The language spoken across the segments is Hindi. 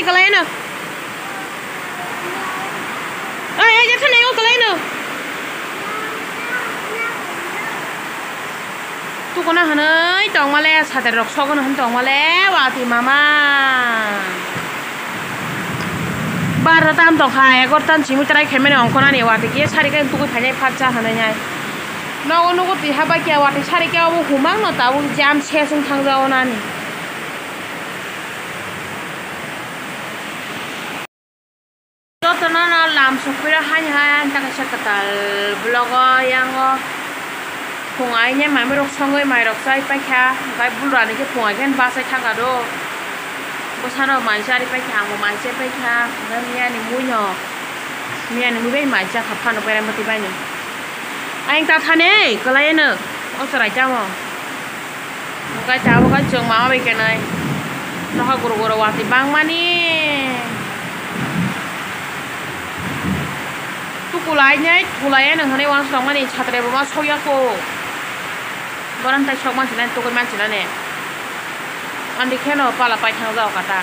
ni kalai na ai je thane ko kalai na tu ko na hanai tong ma le sa te rok so ko na han tong ma le wa ti mama बार ताम तो खाए अगर तन चिमु तराई खेमे ने अंकना ने वाटे के सारी के तुको फाने फाचा हने न्याय नगो नगो तिहा बा के वाटे सारी के अब हुमां न ताउ जाम छेसुं थांजाव नानि तो तना ना लाम सफिरा हान हान तक सकताल ब्लॉग यांगो फुंगाय ने मामे रक संगय माय रक साइ पाखा गाय बुलरानि के फुंगाय केन बासाय थांगा दो बसानो मानसारि पाखा आंबो मानसे पाखा मिया नि मुइनो मिया नि मुइ मानसा खाफानो पेराम पति बायनो आइं ता थाने गलायनो असराय जामो गाय ताबो गाय जों मामा बेकेनाय नहा गुरु गुरु वाति बांगमानि तुकुलायनाय तुलाया नोंहने वान संमानि छात्रेबो मा सयाखो बरान्ताय सब मानसिना तुकुय मानसिना ने Andi keno pala pai thang jao kata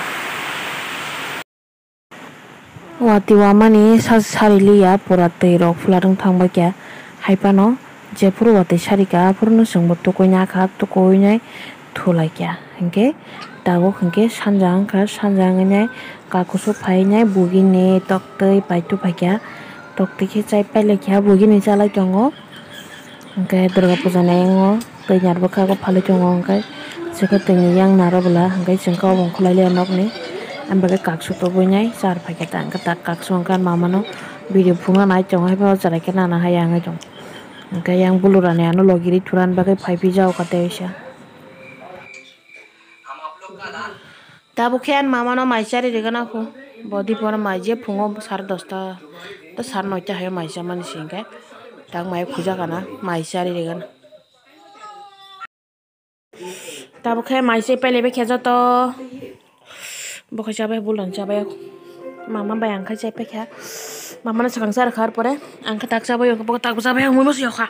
wati wamani sari ya pura tei rok fularung thangba kya haipano je puru wati sari ka purno sungbo tukonya kha tukoynya thulai kya hingke dago hingke sanjang ka sanjang nya ka kusu phainya bugini toktei paitu phakya tokti ke chai paile kya bugini chalai tongo hingke durga puja naingo tei nyarba kha ko phali tongo hingke Jika tinggi yang nara bela, hingga jengkau bongkulai lianok ni, ambil kaksu tu punya, car pakai tang ketak kaksu angkat mama no, video bunga naik jong, hai bawa cara kena nah yang jong, hingga yang buluran ya no logiri turan pakai pipe jauh kata Aisyah. Tabu kian mama no mai cari dengan aku, body pun mai je pungo sar dosta, tu sar noja hai mai zaman singkat, tang mai puja kana mai cari dengan. Tabu kaya maise pele be kya to bokha chabe bulan chabe mama bayang kha chabe kya mama na sakang sar khar pore angka tak chabe yo bokha tak chabe mui mos yo kha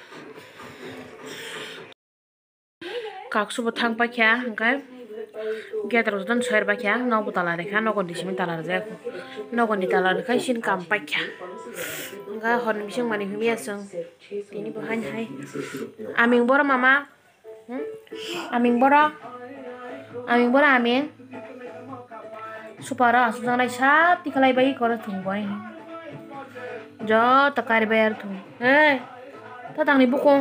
kaksu bo thang pa kya angka gedro dan soir ba kya no butala rekha no kon disimi tala ja no kon ni tala rekha sin kam pa kya angka hon bising mani humi asang ini bo han hai aming bor mama Aming bora aming supara asudang lai sap tikalai bayi kora tungguai jo takari bayar tu tatang ni bukong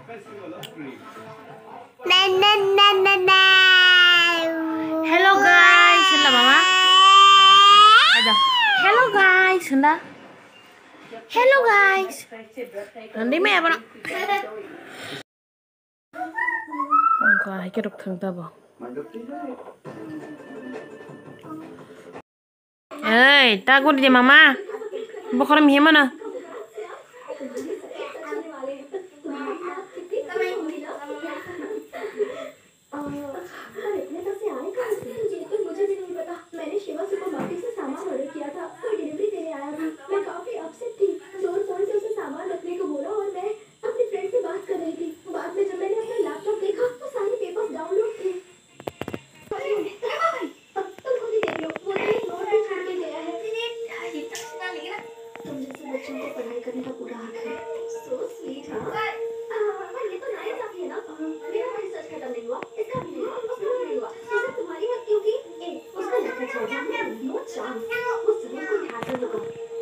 hello guys hendak mama ada hello guys hendak hello guys nanti me apa nak Angka hake rok thang tabo. Hey, tagur je mama. Bokor mi mana?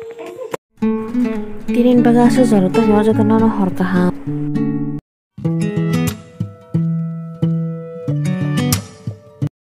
Tinin bagasa jaro to nyawa jata nana hor kaham